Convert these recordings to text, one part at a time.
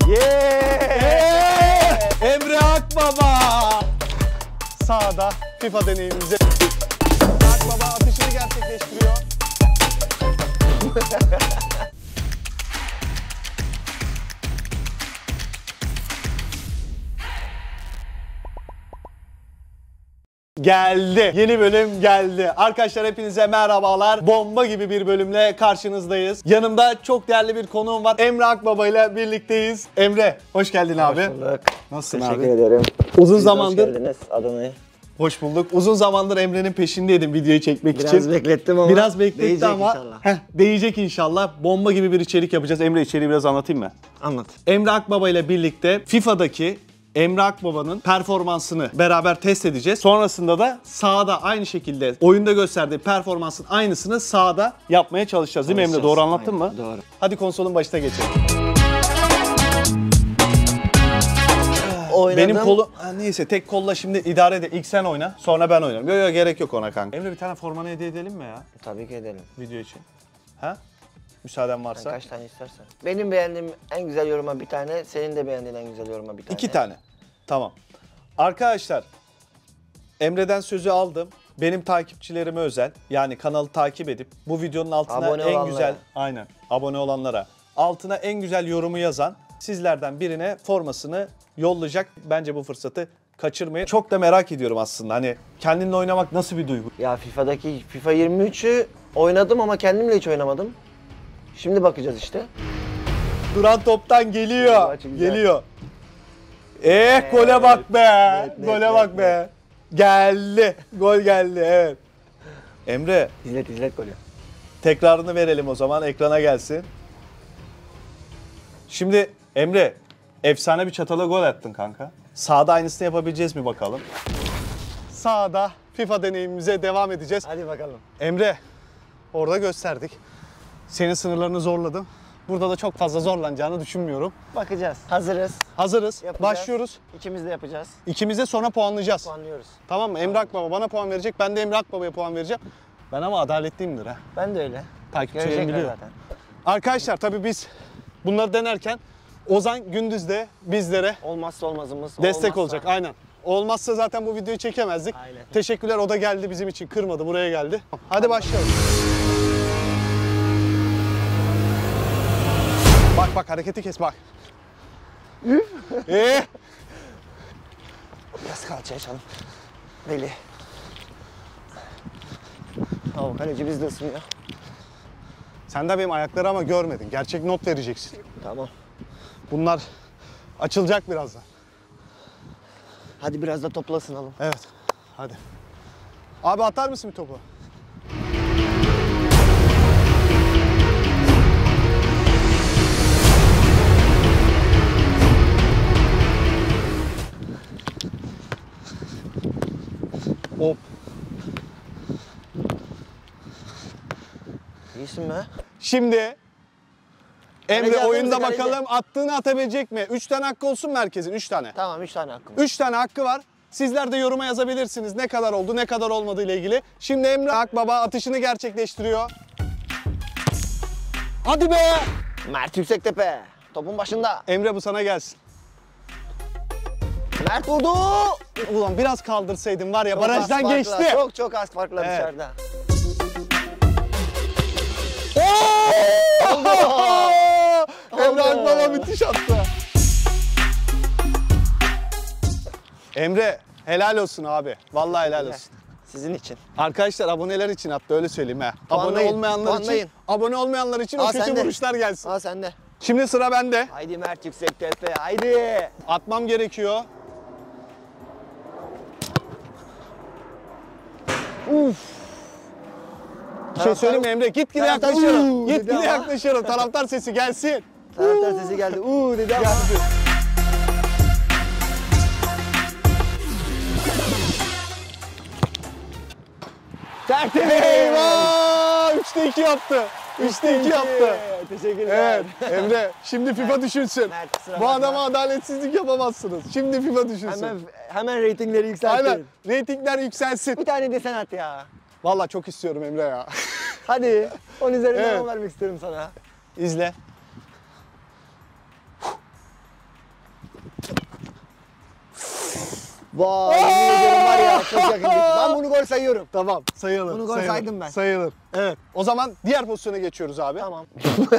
Emre Akbaba sahada FIFA deneyimimize. Akbaba atışını gerçekleştiriyor. Geldi. Yeni bölüm geldi. Arkadaşlar hepinize merhabalar. Bomba gibi bir bölümle karşınızdayız. Yanımda çok değerli bir konuğum var. Emre Akbaba ile birlikteyiz. Emre, hoş geldin abi. Hoş bulduk. Nasılsın Teşekkür abi? ederim. Uzun zamandır. Hoş geldiniz Adana'ya. Hoş bulduk. Uzun zamandır Emre'nin peşindeydim videoyu çekmek için. Biraz beklettim ama. Biraz bekletti değecek ama. inşallah. Değecek inşallah. Bomba gibi bir içerik yapacağız. Emre içeriği biraz anlatayım mı? Anlat. Emre Akbaba ile birlikte FIFA'daki Emre Akbaba'nın performansını beraber test edeceğiz. Sonrasında da sahada aynı şekilde oyunda gösterdiği performansın aynısını sahada yapmaya çalışacağız. Değil mi Emre? Doğru anlattın mı? Doğru. Hadi konsolun başına geçelim. Oynadım. Benim kolum... neyse tek kolla şimdi idare ede. İlk sen oyna, sonra ben oynarım. Yok gerek yok ona kanka. Emre bir tane formanı hediye edelim mi ya? Tabii ki edelim. Video için. Ha? Müsaaden varsa. Sen kaç tane istersen. Benim beğendiğim en güzel yoruma bir tane, senin de beğendiğin en güzel yoruma bir tane. 2 tane. Tamam. Arkadaşlar, Emre'den sözü aldım. Benim takipçilerime özel, yani kanalı takip edip bu videonun altına Abone en olanlara. güzel, aynen abone olanlara, altına en güzel yorumu yazan sizlerden birine formasını yollayacak. Bence bu fırsatı kaçırmayın. Çok da merak ediyorum aslında. Hani kendinle oynamak nasıl bir duygu? Ya FIFA'daki FIFA 23'ü oynadım ama kendimle hiç oynamadım. Şimdi bakacağız işte. Duran toptan geliyor. Maçı güzel. Geliyor. Gole bak be. net, Gole net, bak be. Geldi. Gol geldi, evet. Emre, İzlet golü. tekrarını verelim o zaman. Ekrana gelsin. Şimdi Emre, efsane bir çatala gol attın kanka. Sahada aynısını yapabileceğiz mi bakalım? Sahada FIFA deneyimimize devam edeceğiz. Hadi bakalım. Emre, orada gösterdik. Senin sınırlarını zorladım. Burada da çok fazla zorlanacağını düşünmüyorum. Bakacağız. Hazırız. Hazırız. Yapacağız. Başlıyoruz. İkimiz de yapacağız. İkimiz de sonra puanlayacağız. Puanlıyoruz. Tamam mı? Emre Akbaba bana puan verecek. Ben de Emre Akbaba'ya puan vereceğim. Ben ama adaletliyimdir ha. Ben de öyle. Takipçilerim Görecekler biliyor. zaten. Arkadaşlar tabii biz bunları denerken Ozan Gündüz de bizlere Olmazsa olmazımız. destek olacak. Aynen. Olmazsa zaten bu videoyu çekemezdik. Aynen. Teşekkürler. O da geldi bizim için. Kırmadı. Buraya geldi. Hadi başlayalım. Bak hareketi kes bak. Biraz kalçaya çalın. Deli. Tamam, kaleci bizde ısınıyor. Sen de benim ayakları ama görmedin. Gerçek not vereceksin. Tamam. Bunlar açılacak birazdan. Hadi biraz da topla ısınalım. Evet. Hadi. Abi atar mısın bir topu? Hop. İyisin be. Şimdi Emre Kaleci oyunda kaleci. bakalım attığını atabilecek mi? 3 tane hakkı olsun mu herkesin? 3 tane. Tamam, 3 tane hakkım var. 3 tane hakkı var. Sizler de yoruma yazabilirsiniz ne kadar oldu, ne kadar olmadığı ile ilgili. Şimdi Emre Akbaba atışını gerçekleştiriyor. Hadi be! Mert Yüksektepe. Topun başında. Emre bu sana gelsin. Mert vurdu. Ulan biraz kaldırsaydım var ya Çok az barajdan farkla, geçti. Çok az farkla Evet. dışarıda. Emre Akbaba müthiş attı. Emre helal olsun abi. Vallahi helal olsun. Sizin için. Arkadaşlar aboneler için attı öyle söyleyeyim ha. Puanlayın, Abone olmayanlar için o kötü sende. vuruşlar gelsin. Al sende. Şimdi sıra bende. Haydi Mert Yüksektepe, haydi. Atmam gerekiyor. Bir şey söyleyeyim mi Emre? Gitgide Taraftar yaklaşıyorum. "Uuu" dedi Gitgide ama. yaklaşıyorum. Taraftar sesi gelsin. Taraftar sesi geldi. Dedi ama. Geldi. Tertemiz. Eyvah! 3'te 2 yaptı. 3'te 2 yaptı. Teşekkürler. Evet Emre şimdi FIFA düşünsün. Mert, kusura Bu bakma. adama adaletsizlik yapamazsınız. Şimdi FIFA düşünsün. Hemen reytingleri yükseltin. Aynen. Reytingler yükselsin. Bir tane de sen at ya. Vallahi çok istiyorum Emre ya. Hadi. 10 üzerinden Evet. 10 vermek istiyorum sana. İzle. Vay yemin ediyorum var ya çok yakın. Ben bunu gol sayıyorum. Tamam, sayılır. Bunu gol sayılır, saydım ben. Sayılır. Evet. O zaman diğer pozisyona geçiyoruz abi. Tamam.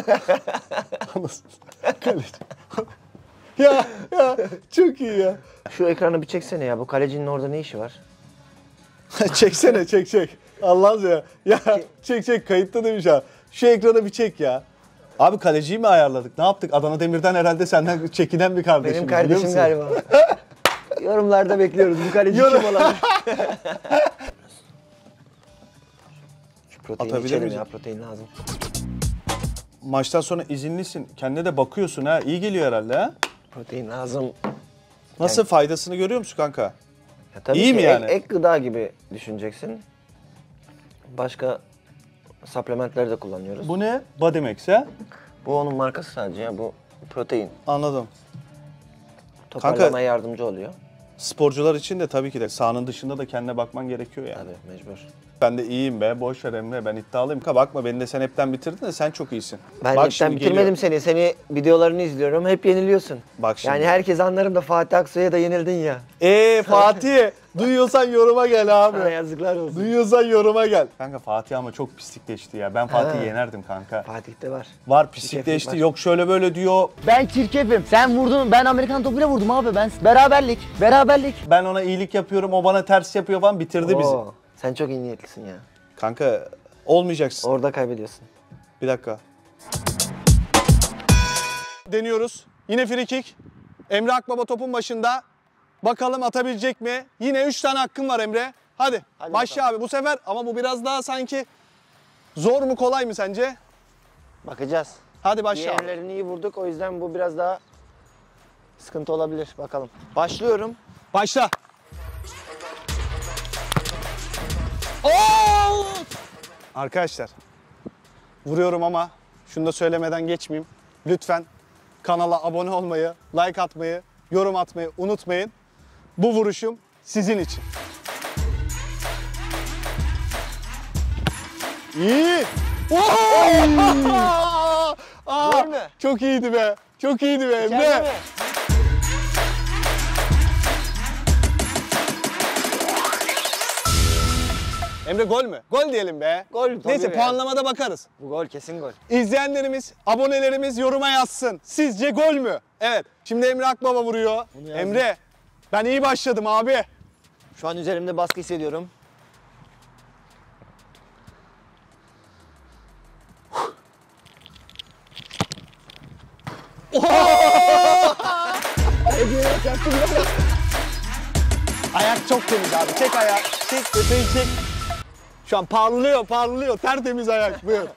Kaleci. ya çok iyi ya. Şu ekranı bir çeksene ya. Bu kalecinin orada ne işi var? Çeksene çek. Allah'ım ya. Ya çek kayıtta demiş abi. Şu ekrana bir çek ya. Abi kaleciyi mi ayarladık? Ne yaptık? Adana Demir'den herhalde senden çekinen bir kardeşim. Benim kardeşim galiba. Yorumlarda bekliyoruz. Bu kaleci kim olabilir? Şu protein Atabilir içelim miyiz? ya. Protein lazım. Maçtan sonra izinlisin. Kendine de bakıyorsun ha. İyi geliyor herhalde ha. Protein lazım. Nasıl faydasını görüyor musun kanka? Ya tabii İyi ki mi yani? Ek gıda gibi düşüneceksin. Başka supplementleri de kullanıyoruz. Bu ne? Bodymax ha? Bu onun markası sadece ya. Bu protein. Anladım. Toparlamaya yardımcı oluyor. Sporcular için de tabii ki de sahanın dışında da kendine bakman gerekiyor yani. Tabii mecbur. Ben de iyiyim be. Boş ver Emre. Ben iddialıyım. Bakma beni de sen hepten bitirdin de sen çok iyisin. Ben Bak hepten şimdi bitirmedim geliyor. seni. Seni videolarını izliyorum. Hep yeniliyorsun. Bak şimdi. Yani herkes anlarım da Fatih Aksoy'a da yenildin ya. Fatih duyuyorsan yoruma gel abi. Sana yazıklar olsun. Duyuyorsan yoruma gel. Kanka Fatih ama çok pislikleşti ya. Ben Fatih'i Ha. yenerdim kanka. Fatih'te var. Var Çirkeflik pislikleşti. var. Yok şöyle böyle diyor. Ben çirkefim. Sen vurdun. Ben Amerikan topuyla vurdum abi. Ben beraberlik. Beraberlik. Ben ona iyilik yapıyorum. O bana ters yapıyor falan. Bitirdi bizi. Oo, sen çok iyi niyetlisin ya. Kanka olmayacaksın. Orada kaybediyorsun. Bir dakika. Deniyoruz. Yine free kick. Emre Akbaba topun başında. Bakalım atabilecek mi? Yine 3 tane hakkın var Emre. Hadi başla abi bu sefer. Ama bu biraz daha sanki zor mu kolay mı sence? Bakacağız. Hadi başla abi. Diğerlerini iyi vurduk. O yüzden bu biraz daha sıkıntı olabilir. Bakalım. Başlıyorum. Başla. Oo! Arkadaşlar vuruyorum ama şunu da söylemeden geçmeyeyim. Lütfen kanala abone olmayı, like atmayı, yorum atmayı unutmayın. Bu vuruşum sizin için. İyi. Gol mü? Çok iyiydi be. Çok iyiydi be Emre. İçeride mi? Emre gol mü? Gol diyelim be. Gol tabii Neyse be. puanlamada bakarız. Bu gol kesin gol. İzleyenlerimiz, abonelerimiz yoruma yazsın. Sizce gol mü? Evet. Şimdi Emre Akbaba vuruyor. yazdım. Emre, ben iyi başladım abi. Şu an üzerimde baskı hissediyorum. Ayak çok temiz abi. Çek ayağı. Çek, öteyi çek. Şu an parlıyor. Tertemiz ayak. Buyur.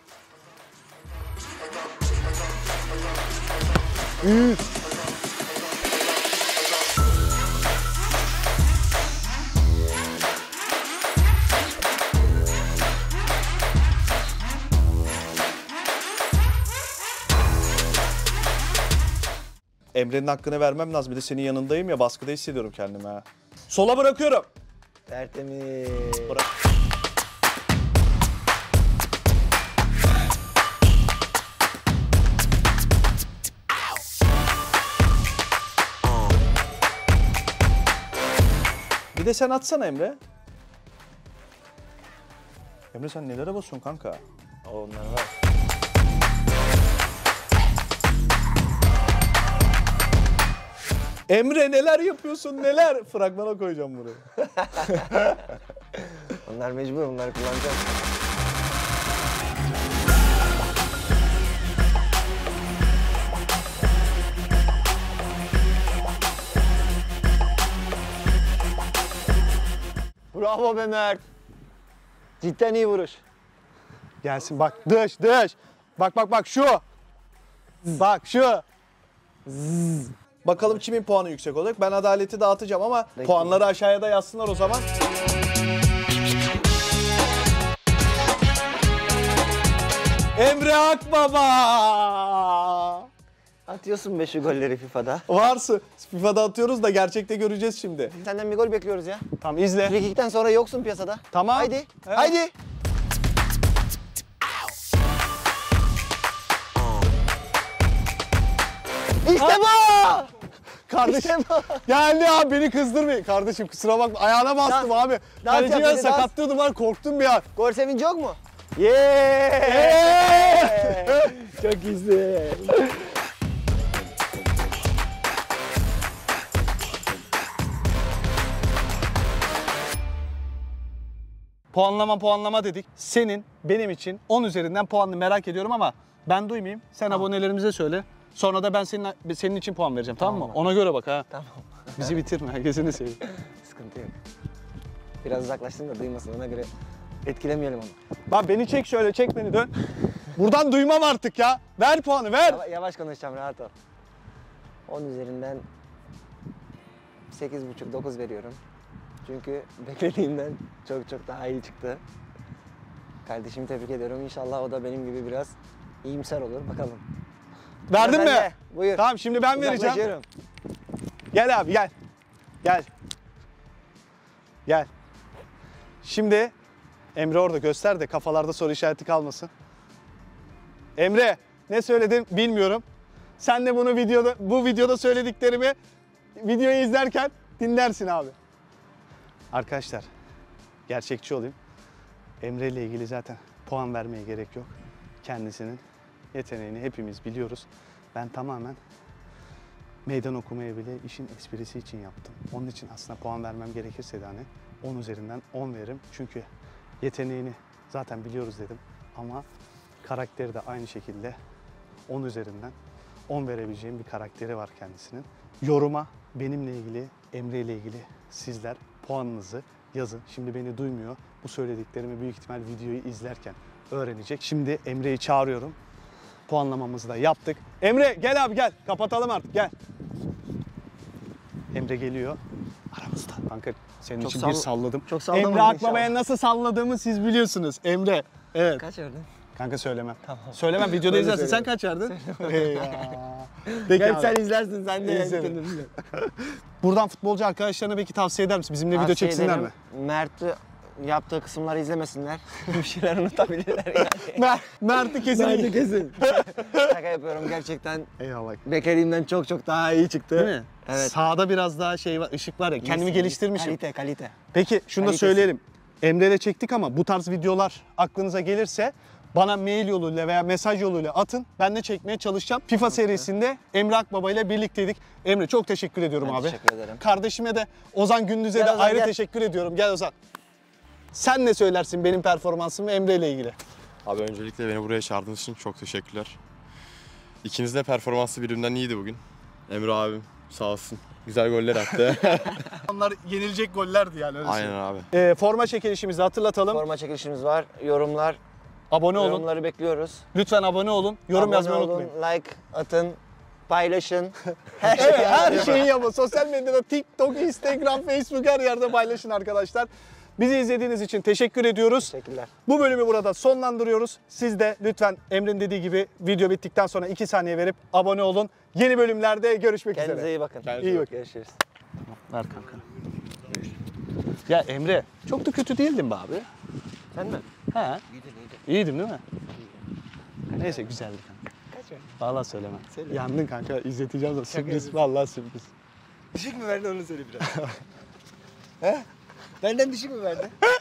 Üf. Emre'nin hakkını vermem lazım. Bir de senin yanındayım ya, baskıda hissediyorum kendimi ha. Sola bırakıyorum. Tertemiz. Bırak. Bir de sen atsana Emre. Emre sen nelere basıyorsun kanka? Onlar var. Emre neler yapıyorsun neler? Fragmana koyacağım burayı. Onlar mecbur, onları kullanacağız. Bravo be Mert. Cidden iyi vuruş. Gelsin bak dış. Bak şu. Bak şu. Zzz. Bakalım kimin puanı yüksek olacak. Ben adaleti dağıtacağım ama puanları aşağıya da yazsınlar o zaman. Emre Akbaba! Atıyorsun be şu golleri FIFA'da. Varsın. FIFA'da atıyoruz da gerçekte göreceğiz şimdi. Senden bir gol bekliyoruz ya. Tamam izle. Frikikten sonra yoksun piyasada. Tamam. Haydi. Evet. Haydi. İşte bu! Kardeşim geldi abi, beni kızdırmayın. Kardeşim kusura bakma, ayağına bastım abi. dans Kaleci yap, ben hadi dans. sakatlıyordum var, korktum bir an. Gol sevinci yok mu? Çok iyisin. Puanlama dedik. Senin benim için 10 üzerinden puanını merak ediyorum ama ben duymayayım. Sen abonelerimize söyle. Sonra da ben senin için puan vereceğim, tamam mı? Ona göre bak ha. Tamam. Bizi bitirme, herkesini seveyim. Sıkıntı yok. Biraz uzaklaştın da duymasın, ona göre etkilemeyelim onu. Bak beni çek, şöyle çek beni, dön. Buradan duymam artık ya. Ver puanı, ver. Yavaş konuşacağım, rahat ol. 10 üzerinden 8,5-9 veriyorum. Çünkü beklediğimden çok daha iyi çıktı. Kardeşimi tebrik ediyorum. İnşallah o da benim gibi biraz iyimser olur. Bakalım. Verdin Sen mi? de, buyur. Tamam, şimdi ben vereceğim. Uzaklaşıyorum. Gel abi, gel. Gel. Gel. Şimdi Emre orada, göster de kafalarda soru işareti kalmasın. Emre, ne söyledim bilmiyorum. Sen de bunu bu videoda söylediklerimi videoyu izlerken dinlersin abi. Arkadaşlar, gerçekçi olayım. Emre ile ilgili zaten puan vermeye gerek yok. Kendisinin yeteneğini hepimiz biliyoruz. Ben tamamen meydan okumaya bile işin esprisi için yaptım. Onun için aslında puan vermem gerekirse de hani 10 üzerinden 10 veririm. Çünkü yeteneğini zaten biliyoruz dedim. Ama karakteri de aynı şekilde 10 üzerinden 10 verebileceğim bir karakteri var kendisinin. Yoruma benimle ilgili, Emre ile ilgili sizler puanınızı yazın. Şimdi beni duymuyor. Bu söylediklerimi büyük ihtimal videoyu izlerken öğrenecek. Şimdi Emre'yi çağırıyorum. Puanlamamızı da yaptık. Emre gel abi, gel. Kapatalım artık, gel. Emre geliyor. Aramızda. Kanka senin için bir salladım. Çok sallamadın Emre Akbaba'ya inşallah. nasıl salladığımı siz biliyorsunuz. Emre. Evet. Kaç verdin? Kanka söylemem. Tamam. Söylemem, videoda Öyle izlersin. Sen söyle. kaç verdin? Peki Gel abi. sen izlersin, sen de İzlerim. Buradan futbolcu arkadaşlarına belki tavsiye eder misin? Bizimle video Tavsiye çeksinler ederim. mi? Mert'i yaptığı kısımları izlemesinler. Bir şeyler unutabilirler yani. Mert'i kesin. kesin. Şaka yapıyorum, gerçekten Eyvallah. beklediğimden çok daha iyi çıktı. Değil mi? Evet. Sağda biraz daha şey var, ışık var ya. Kendimi geliştirmişim. Kalite. Peki şunu da Kalitesi. söyleyelim. Emre'yle çektik ama bu tarz videolar aklınıza gelirse bana mail yoluyla veya mesaj yoluyla atın. Ben de çekmeye çalışacağım. FIFA serisinde Emre Akbaba ile birlikteydik. Emre çok teşekkür ediyorum Ben abi. teşekkür ederim. Kardeşime de Ozan Gündüz'e Gel de Ozan, ayrı gel. teşekkür ediyorum. Gel Ozan. Sen ne söylersin benim performansım ve Emre ile ilgili? Abi öncelikle beni buraya çağırdığınız için çok teşekkürler. İkinizin de performansı birbirinden iyiydi bugün. Emre abim sağ olsun. Güzel goller attı. Onlar yenilecek gollerdi yani. Öyle Aynen abi. Forma çekilişimizi hatırlatalım. Forma çekilişimiz var. Yorumlar. Abone olun. Yorumları bekliyoruz. Lütfen abone olun. Yorum Abone yazmayı olun, unutmayın. like atın, paylaşın. Her şeyi Evet, her yapın. şeyi yapın. Sosyal medyada TikTok, Instagram, Facebook her yerde paylaşın arkadaşlar. Bizi izlediğiniz için teşekkür ediyoruz. Teşekkürler. Bu bölümü burada sonlandırıyoruz. Siz de lütfen Emre'nin dediği gibi video bittikten sonra 2 saniye verip abone olun. Yeni bölümlerde görüşmek Kendinize üzere. iyi bakın. İyi bak. Görüşürüz. Ver kanka. Ya Emre, çok da kötü değildin be abi. Sen mi? He. İyiydin. İyiydim değil mi? Neyse güzeldi kanka. Kaç verdin? Vallahi söyleme. Söyle. Yandın kanka, izleteceğim da sürpriz. yapıyorsun. Vallahi sürpriz. Düşük mü verdin onu söyle biraz. He? Benden düşük mü verdin?